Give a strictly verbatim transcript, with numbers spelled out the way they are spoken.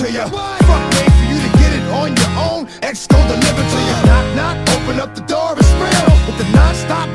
to you. Fuck wait for you to get it on your own. X gon' deliver to you. Knock knock, open up the door, it's real. With the non-stop